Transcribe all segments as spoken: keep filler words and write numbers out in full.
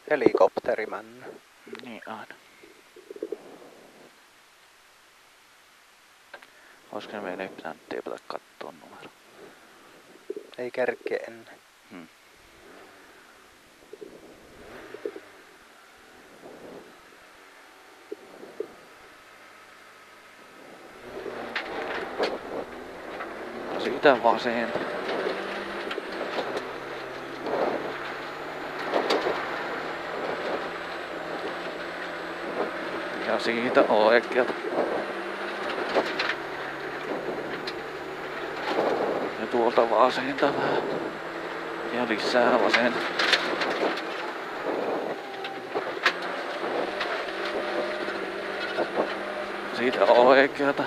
Helikopterimänny. Niin aina. Olisiko ne meillä ei pitänyt teipata kattoon numero? Ei kerkeä ennen. Hmm. Siitä vasenta. Ja siitä oikealta. Ja tuolta vasenta vähän. Ja lisää vasenta. Siitä oikealta.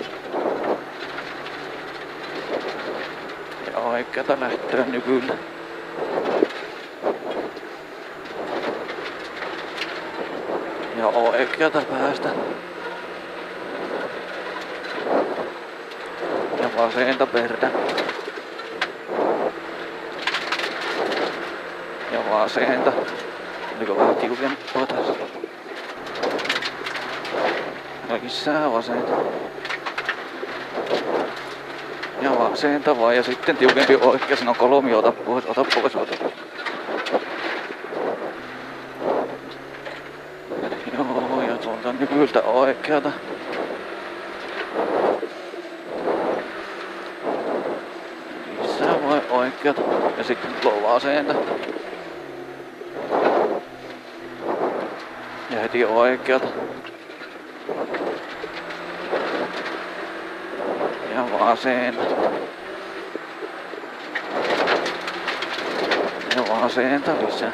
Ja oikealta lähtöön nykyllä. Ja oikealta päästä. Ja vasenta perään. Ja vasenta. Oliko vähän tiukempaa tässä? Ja lisää vasenta. Ja vasenta vaan ja sitten tiukempi oikea. Siinä on kolmi, ota pois, ota pois, ota pois. Joo, ja tuolta nykyltä oikealta. Lisää vai oikealta. Ja sitten tuo vasenta. Ja heti oikealta. Ja vasenta. Ja vasenta lisää.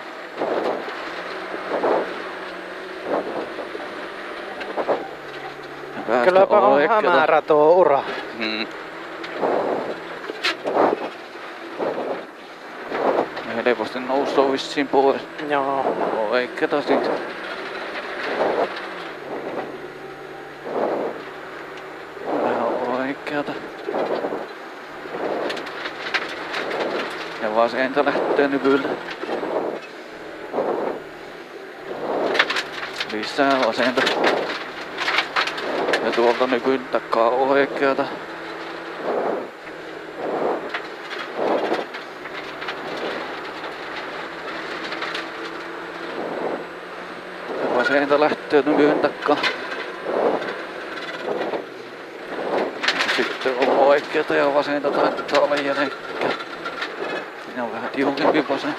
Kylläpä on hämärä tuo ura. Hmm. Ja helposti nousee vissiin pois. Joo. Oikeeta siitä. Vähän oikeata. Ja vasenta lähtee nykyllä. Lisää vasenta. Ja tuolta nykyn takaa oikeata. Ja vasenta lähtee nykyn takaa. Sitten on oikeata ja vasenta taitaa olla jälkeen. Siinä on vähän tiukempi vasen.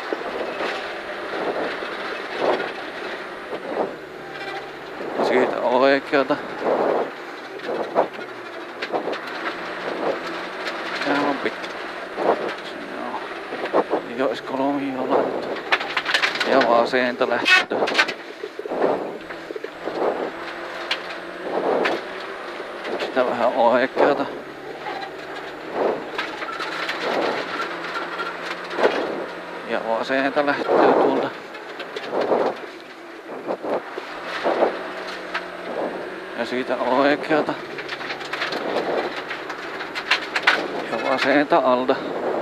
Siitä oikeata. Täällä on pitkä. Siinä on. Jos kolmia laittu. Ja vasenta lähtö. Sitä vähän oikeata. Ja vasenta lähtee tuolta. Ja siitä oikeata. Ja vasenta alta.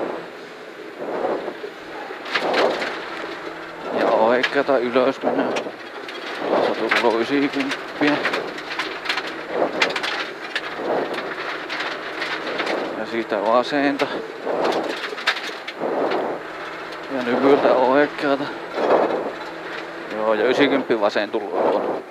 Ja oikeata ylös mennään. Se tulee yhdeksänkymmentä. Ja siitä vasenta. Ja nykyltä oikeata. Joo, ja yhdeksänkymmentä vasen tulee tuonne.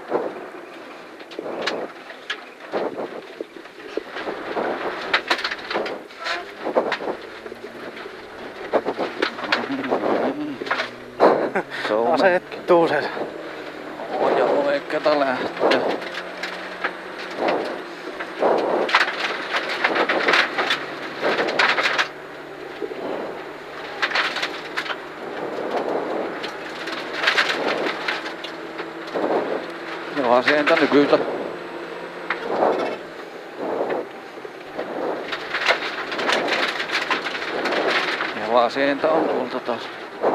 Asettuu se. Oo, ja oikeata lähtee. Ja vasenta nykyltä. Ja vasenta on tuolta taas.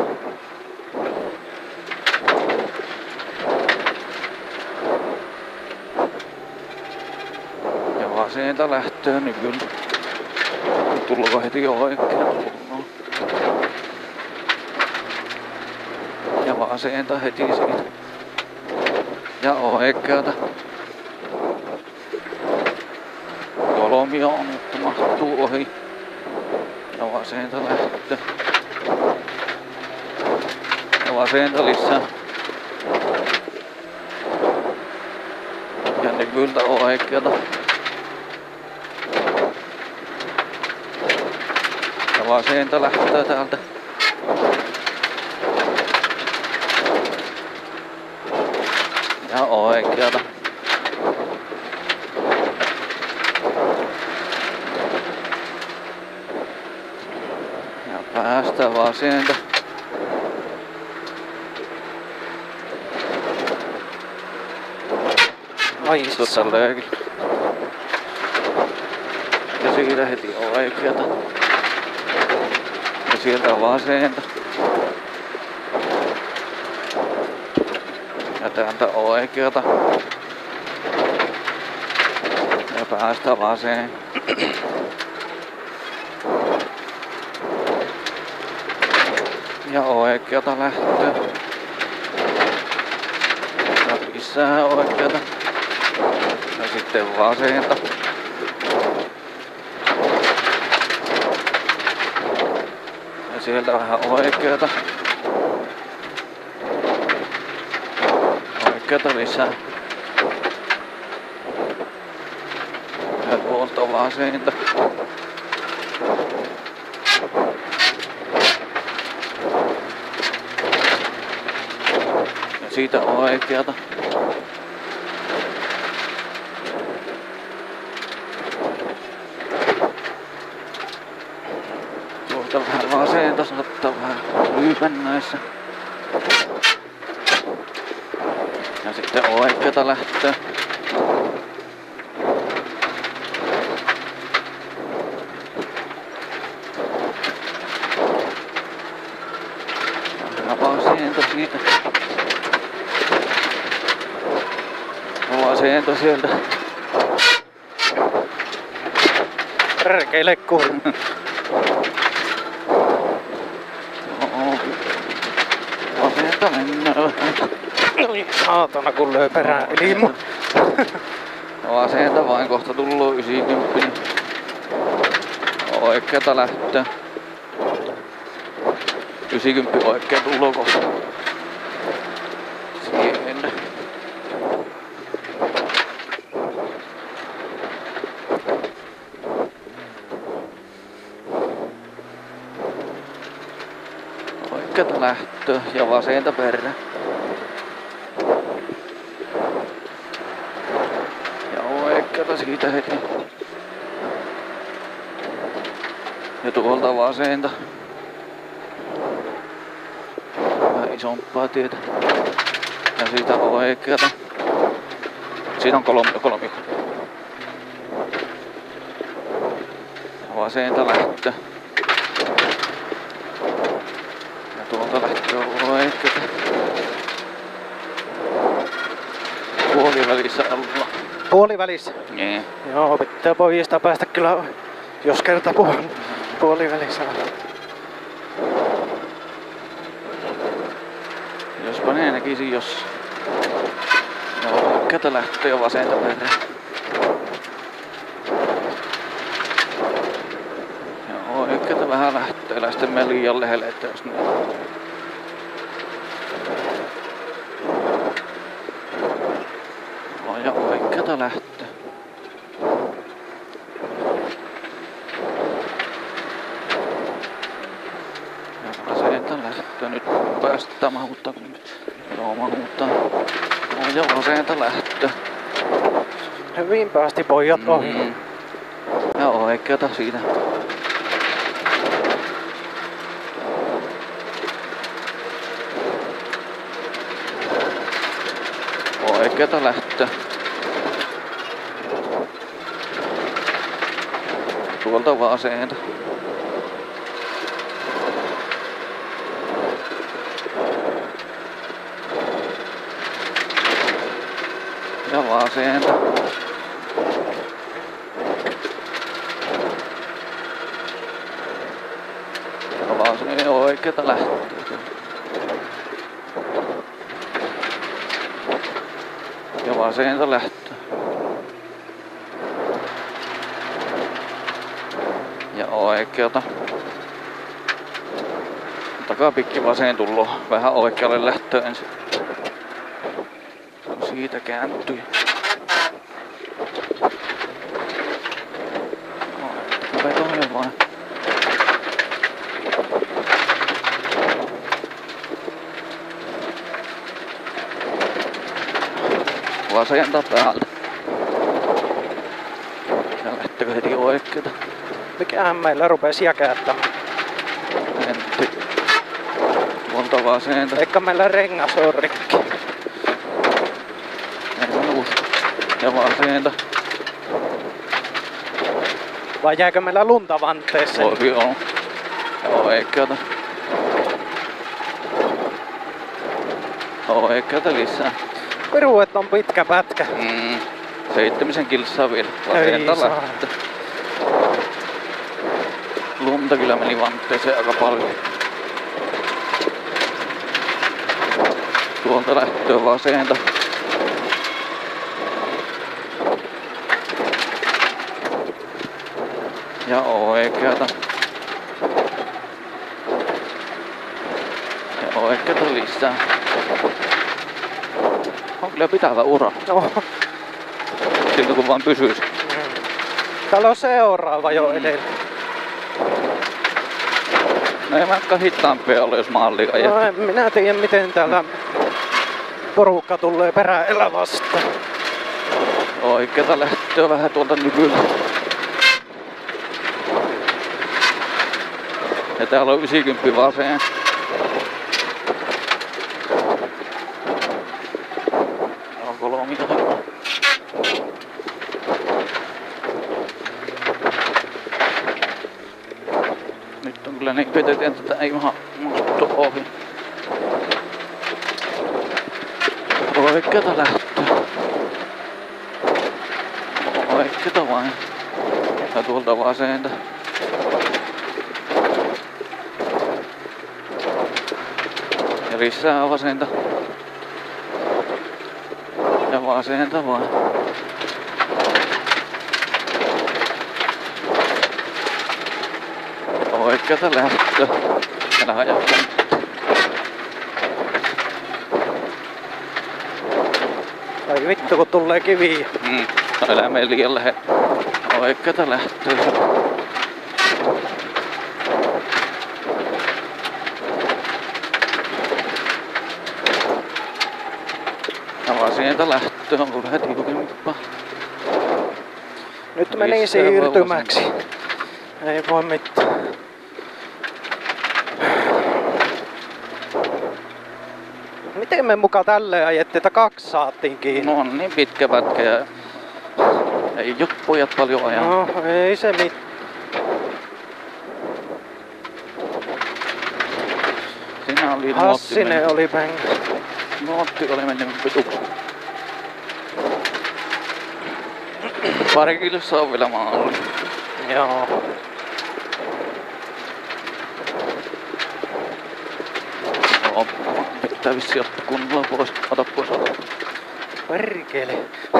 Ja vasenta lähtee nykyltä. Tullaanko heti oikein? Ja Ja vasenta heti siitä. Ja oikeata. Kolmio on, mutta mahtuu ohi. Ja vasenta lähtö. Ja vasenta lisää. Ja nykyltä oikeata. Ja vasenta lähtee täältä. Ja oikeata. Ja päästä vasenta. Ai Tota löykin. Ja siitä heti oikeata. Ja sieltä vasenta. Ja täältä oikeata. Ja päästä vaseen. Ja oikeata lähtöä. Ja lisää oikeata. Ja sitten vasenta. Ja sieltä vähän oikeata. Oikeata lisää. Ja tuolta vasenta. Ja siitä oikeata. Tuolta vähän vasenta, saattaa vähän ryypän näissä. Ja sitten oikeata lähtöä. Ja vasenta siitä. Ja vasenta sieltä. Perkeille kuuluu. Vasenta mennään vähän. Oi saatana kun löi perään yli mun. Vasenta vain kohta tulloo yhdeksänkymmentä. Oikeata lähtöä. yhdeksänkymmentä oikea tulloo kohta. Siellä. Oikeata lähtöä ja vasenta perään. Oikeata siitä heti. Ja tuolta vasenta. Vähän isompaa tietä. Ja siitä oikeata. Siitä on kolmio kolmio. Vasenta lähtö. Ja tuolta lähtö oikeata. Puolivälissä alla. Puolivälissä. Niin. Joo, pitää pojista päästä kyllä, jos kerta puol- puolivälissä on. Jospa ne näkisi, jos... Joo, oikeata lähtö ja vasenta perään. Joo, oikeata vähän lähtö, älä sitten mene liian lähelle, että jos niin. Ja oikeata lähtö. Ja vasenta lähtö. Nyt päästään mahuttaa. Joo, mahuttaa. Ja vasenta lähtö. Hyvin päästi pojat mm. ohi. Ja oikeata siinä. Oikeata lähtö. Tuolta vasenta. Ja vasenta. Ja vasenta oikeata lähtö. Ja vasenta lähtö. Ja oikealta. Takapikki vasen tullo. Vähän oikealle lähtö ensin. Siitä kääntyy. Vetoinen vaan. Vasenta päältä. Ja lähtekö heti oikeeta? Mikähän meillä rupesi jäkäättämään? En tiedä. Tuolta vasenta. Eikä meillä rengas on rikki. En usko. Ja vasenta. Vai jääkö meillä lunta vanteeseen? Voi olla. Ja oikeeta. Oikeeta lisää. Piru, että on pitkä pätkä. Mm. Seitsemisen kilsaa vielä. Ei Vasenta saa. lähtö. Lunta kyllä meni vanteeseen aika paljon. Tuolta lähtöä vasenta. Ja oikeata. Ja oikeata lisää. On kyllä pitävä ura. No, Siltä kun vaan pysyisi. täällä on seuraava jo edellä. No ei vaikka hitaampia ole, jos maalli ajet. No en minä tiedä miten täällä porukka tulee perällä vastaan. Oikeeta lähtöä vähän tuolta nykyllä. Ja täällä on yhdeksänkymmentä vasen. On kolmia. Nyt on kyllä niin petetään, että tätä ei ihan muuttu ohi. Oikeeta lähtöä. Oikeeta vain. Ja tuolta vasenta. Ja lisää vasenta. Ja vasenta vaan. Oikeata lähtö. Älä hajattaa. Ai vittu kun tulee kiviä. Mm. No älä mene liian lähe. Oikeata lähtöä. Ja vasenta lähtöä on vähän tiukempaa. Nyt meni Lisää siirtymäksi. Ei voi mitään. Miten me muka tälleen ajettiin, että kaksi saatiin kiinni? No on niin pitkä pätkä ja ei oo pojat paljon ajaa. No ei se mitään. Siinä oli nuotti Hassinen mennyt. oli pengä. Nuotti oli mennyt vituksi. Pari kilsaa on vielä maalla. Joo. No, pitää vissiin ottaa kunnolla pois. Ota pois, ota. Perkele.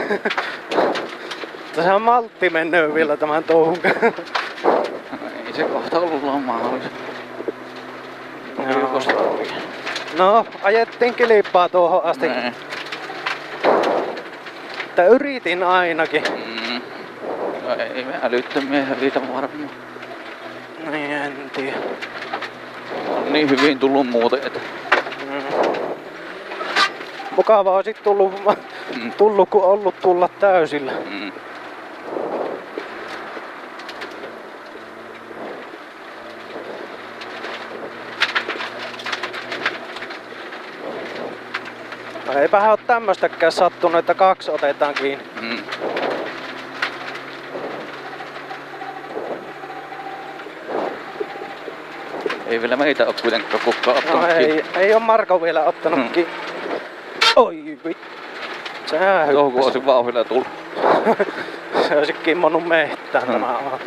Tässä on maltti mennyt vielä tämän touhun. Ei se kohta ollut mahdollista. Joo. No, ajettiin kilpaa tuohon asti. Nee. Että yritin ainakin. Mm. No, ei me älyttömiä hävitä varmaan. Niin, en tiedä. On niin hyvin tullut muuten, että Mm. Mukavaa olisi tullut, Mm. tullut kun ollut tulla täysillä. mm. No, eipähän ole tämmöstäkään sattunut, että kaksi otetaan kiinni. Mm. Ei vielä meitä oo kuitenkaan kukaan ottanut No, kiinni. ei, ei ole Marko vielä ottanut Mm. kiinni. Oi vittu. Sehän Tuohon kun hyppäsi. olisi vauhdilla tullut. Se olisi kimmonnut mehtään Mm. tämä auto.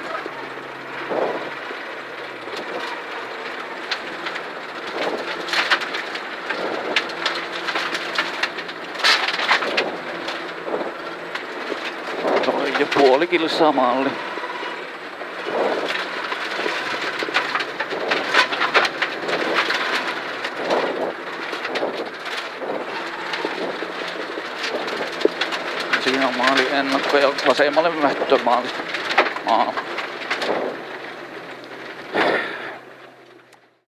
Ja puoli kilsaa malli. Siinä on maali ennakko ja vasemmalle mättömaali. Maa.